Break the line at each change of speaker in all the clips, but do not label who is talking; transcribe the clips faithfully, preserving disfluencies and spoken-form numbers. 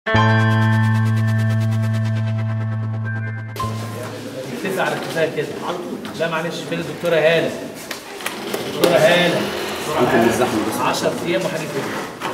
نتفق على اتفاق كده. لا معلش، فين الدكتوره هاله؟ الدكتوره هاله
ممكن الزحمه بس
عشرة ايام وحاجه كده.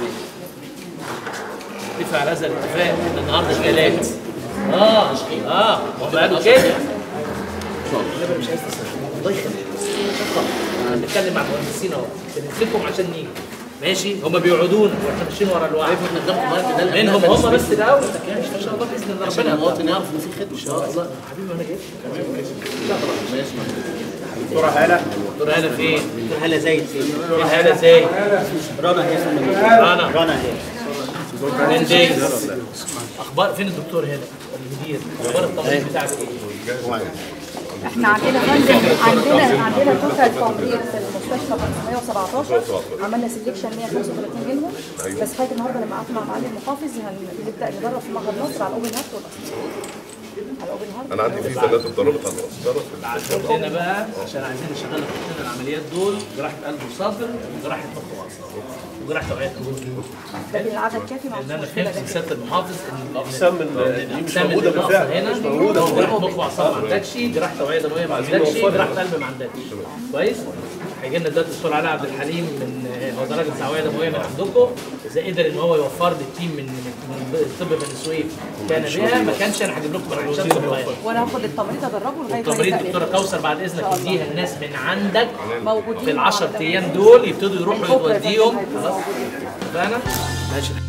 نتفق على هذا الاتفاق ان النهارده الثلاث. اه اه هم قالوا كده. ان شاء الله. مش عايز تسال الله يخليك. انا بنتكلم مع المهندسين اهو، بنسيبكم عشان نيجي. ماشي، هم بيوعدونا واحنا ماشيين ورا الوعد. منهم هم بس الاول. ان شاء الله باذن الله ربنا
المواطن يعرف ان في خدمه.
ان شاء الله حبيبي انا جاي. ان شاء الله.
ماشي.
دكتوره هاله. دكتوره هاله فين؟
دكتور هاله زايد فين؟
فين هاله زايد؟
رنا هي
رنا
رنا هي
من دايز. اخبار فين الدكتور هنا؟ المدير، اخبار التمريض بتاعك ايه؟
احنا عندنا فندم عندنا عندنا توتال تمريض في المستشفى خمسمية وسبعتاشر، عملنا سيلكشن مية وخمسة وتلاتين منهم. بس لغايه النهارده لما قعدت مع معالي المحافظ هنبدا ندرب في معهد مصر على الاوبن هارت والقسطره. على الاوبن هارت
انا عندي في ثلاثه اتدربت على القسطره.
بعتوا لنا بقى عشان عايزين نشغل لنا العمليات دول، جراحه قلب وصدر وجراحه مخ واعصاب وجراحه اوعيه قلب.
لكن العدد كافي مع
لان انا فهمت من سياده المحافظ ان
الاقسام اللي مش موجوده بالفعل
هنا جراحه مخ واعصاب ما عندكش، جراحه اوعيه دمويه ما عندكش، جراحه قلب ما عندكش. كويس؟ هيجي لنا دلوقتي الدكتور علاء عبد الحليم من هو درجه اوعيه دمويه من عندكم، اذا قدر ان هو يوفر لي التيم من من الطب بني سويف كان بها، ما كانش انا هجيب لكم من عين شمس القاهره.
وانا هاخد التمريض ادربه لغايه
التمريض دكتوره كوثر بعد اذنك تديها الناس من عندك
موجودين
في ال عشرة ايام دول يبتدوا يروحوا يوديهم. خلاص؟ اتفقنا؟ ماشي.